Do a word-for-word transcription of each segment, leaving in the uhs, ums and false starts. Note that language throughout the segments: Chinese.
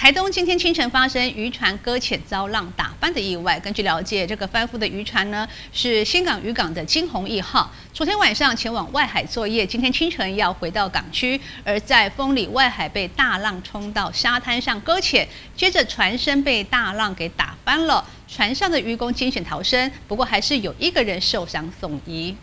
台东今天清晨发生渔船搁浅遭浪打翻的意外。根据了解，这个翻覆的渔船呢是新港渔港的金鸿一号。昨天晚上前往外海作业，今天清晨要回到港区，而在丰里外海被大浪冲到沙滩上搁浅，接着船身被大浪给打翻了。船上的渔工惊险逃生，不过还是有一个人受伤送医。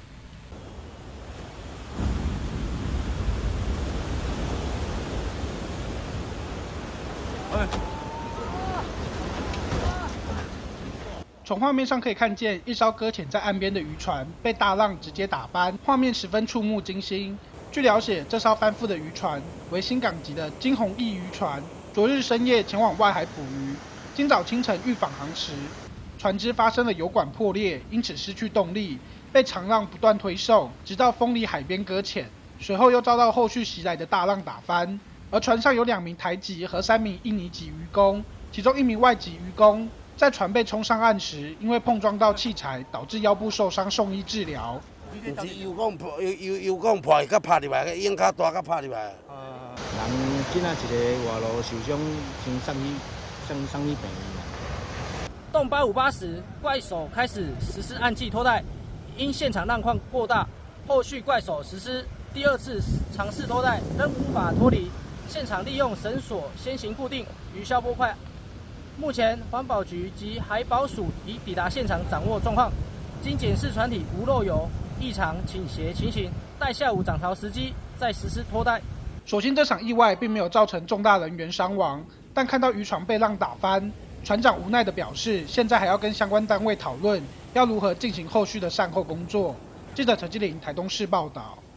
从画面上可以看见，一艘搁浅在岸边的渔船被大浪直接打翻，画面十分触目惊心。据了解，这艘翻覆的渔船为新港籍的金鸿义渔船，昨日深夜前往外海捕鱼，今早清晨欲返航时，船只发生了油管破裂，因此失去动力，被长浪不断推送，直到丰里海边搁浅，随后又遭到后续袭来的大浪打翻。 而船上有两名台籍和三名印尼籍渔工，其中一名外籍渔工在船被冲上岸时，因为碰撞到器材，导致腰部受伤，送医治疗。 唔是油管破，油油油管破，甲拍入来，影脚大甲拍入来。 呃，人今仔一个外劳受伤，先送医，送送医病院。 动八五八时，怪手开始实施岸际拖带，因现场浪况过大，后续怪手实施第二次尝试拖带，仍无法脱离。 现场利用绳索先行固定鱼消波块。目前环保局及海保署已抵达现场掌握状况，经检视船体无漏油、异常倾斜情形，待下午涨潮时机再实施拖带。 所幸这场意外并没有造成重大人员伤亡，但看到渔船被浪打翻，船长无奈地表示，现在还要跟相关单位讨论要如何进行后续的善后工作。记者陈基林台东市报道。